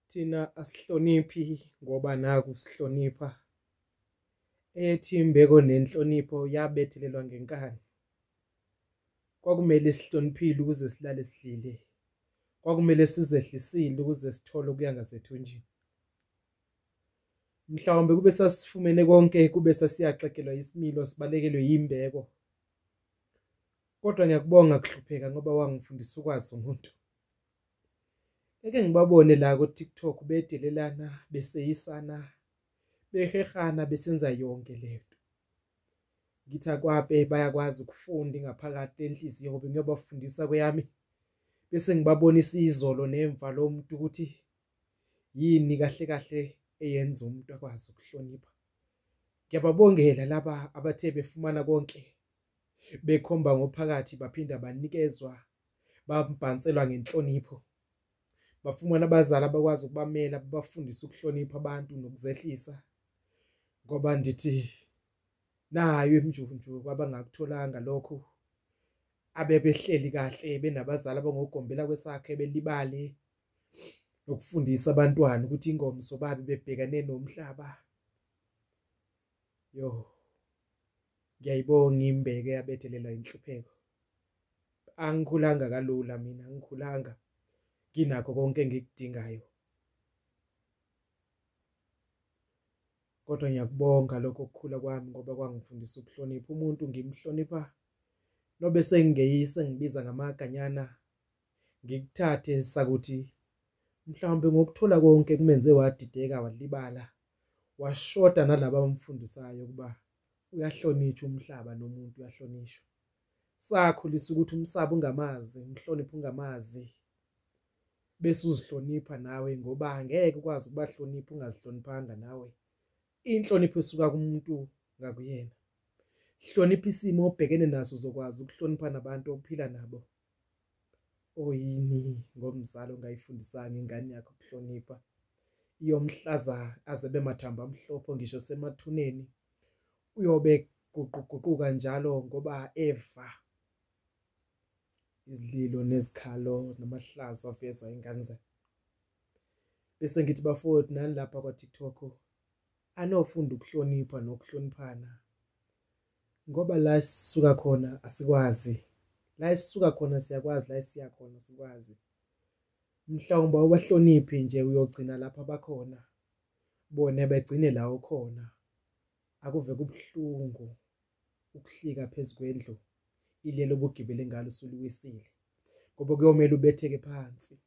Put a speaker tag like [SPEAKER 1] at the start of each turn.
[SPEAKER 1] Thina asihloniphi ngoba naku sihlonipha. Ethi imbeko nenhlonipho yabethelelwa ngenkani. Kwakumele sihloniphile ukuze silale sidlile. Kwakumele sizehlisile ukuze sithole okuya ngasethunjini. Mhlawumbe kube sasifumene konke kube sasiyaxegelwa isimilo sibalekelwe yimbeko. Kodwa ngiyakubonga kuhlupheka ngoba wangifundisa ukwazi umuntu. Eke ngibabone la ku TikTok bedelelana, beseyisana, behehana besenza yonke lento. Ngithi akwabe bayakwazi ukufunda ngaphakathi enhliziyo ngoba ngiyabafundisa kweyami. Bese ngibabonisa izolo nemva lomuntu ukuthi yini kahle kahle eyenza umuntu akwazi ukuhlonipha. Ngiyababongela laba abathe befumana konke bekhomba ngophakathi baphinda banikezwa babhanselwa ngenhlonipho. Bafumana abazali abakwazi ukubamela babafundisa ukuhlonipha abantu nokuzehlisa. Ngoba ndithi nayo imjunju kwabangakutholanga lokho abebehleli kahle benabazali abangogombela kwesakhe belibale ukufundisa abantwana ukuthi ingomso babe bebhekane nomhlaba. Ngiyayibonga imbeko yabethelelwa inhlupheko. Angikhulanga kalula mina, angikhulanga nginakho konke engikudingayo. Kodwa ngiyakubonga lokho ukukhula kwami ngoba kwangifundisa ukuhlonipha umuntu. Ngimhlonipha nobe sengingeyise ngibiza ngamaganyana ngikuthathe sakuthi mhlawumbe ngokuthola konke kumenze wadideka walibala washoda nalabo abamfundisayo ukuba uyahlonishwa umhlaba nomuntu uyahlonishwa. Sakhulisa ukuthi umsaba ungamazi, umhlonipha ungamazi. Bese uzihlonipha nawe ngoba angeke ukwazi ukubahlonipha ungazihloniphanga nawe. Inhlonipho isuka kumuntu ngakuyena. Hlonipha isimo obhekene naso uzokwazi ukuhlonipha nabantu ophila nabo. Oyini ngomzalo ongayifundisanga ingane yakho ukuhlonipha. Iyomhlaza aze bemathamba amhlophe ngisho semathuneni. Uyobe guquguquka njalo ngoba eva izililo nezikhalo namahlazo avezwa ingane zakhe. Bese ngithi bafowethu nani lapha kwa TikTok anofunda ukuhlonipha nokuhloniphana. Ngoba la sisuka khona asikwazi. La sisuka khona siyakwazi, la siya khona sikwazi. Mhlawumbe awubahloniphi nje uyogcina lapha bakhona. Bona begcine la ukhona. Akuve kubhlungu ukuhlika phezukwendlu ilelo bugibele ngalo usuliwisile. Ngoba kuyomela ubetheke phansi.